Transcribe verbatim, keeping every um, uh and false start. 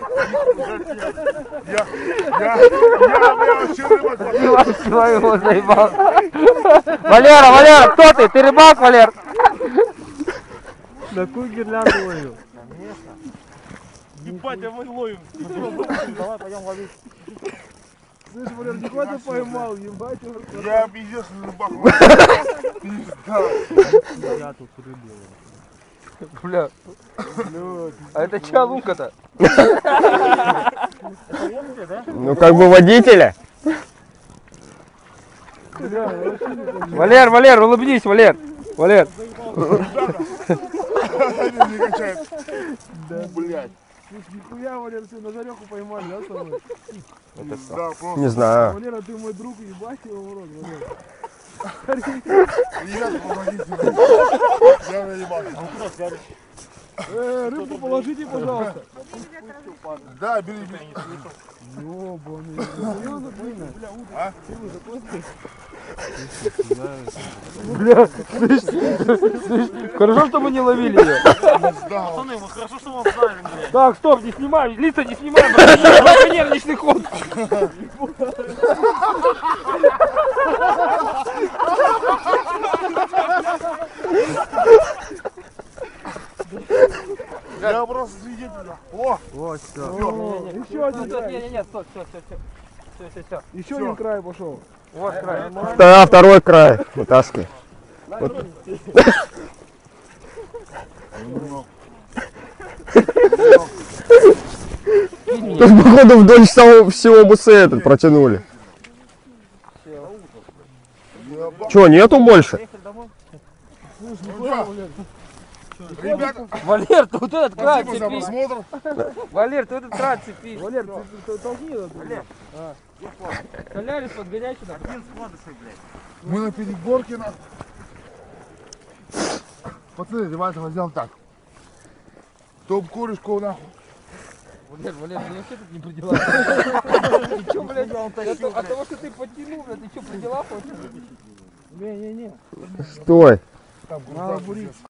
Я, я, я вообще рыбак. Своего заебал. Валера, Валера, кто ты? Ты рыбак, Валер? На какую гирлянду ловил? Ебать, а мы ловим. Давай пойдем ловить. Слышь, Валер, не хватит поймал, ебать его. Я пиздец рыбак. Пизда. Я тут рыбу. Бля. А это чья лунка-то? Ну как бы водителя. Валер, Валер, улыбнись, Валер. Валер. Не качает. Блять. Слушай, нихуя, Валер, все на жареху поймали, да, с тобой? Да, просто. Не знаю. Валера, ты мой друг, ебать его в рот, Валер. Ребята, помогите. Я наебал. Э, рыбку положите, пожалуйста. Да, бери, бери. Ёбаный. Серьезно, блин? А? Бля, слышь, слышь, хорошо, что мы не ловили ее. Пацаны, вот хорошо, что мы обставили, блядь. Так, стоп, не снимай, лица не снимай, браконьерничный ход. Я просто свидетель. О, Вот, все. Еще один край. Не, не, не, стой, стой, стой, стой. Все, все, все. Еще один край пошел. Вот край. Да, второй край. Вытаскивай. Вот. Тут, походу, вдоль всего, всего бусы этот протянули. Че, нету больше? ребята, Валер, ты вот этот край спасибо за цепи. просмотр. Валер, ты вот этот край цепи. Валер, ты, ты, ты толкни его. Валер. Солярис, подгоняй сюда. Мы на переборке на. Пацаны, давайте возьмем так. Топ корешку нахуй. Валер, Валер, ты вообще тут не при делах. Ты чё, блядь, от того, что ты подтянул, блядь, ты чё, при делах? Не-не-не. Стой. Там Надо бурить.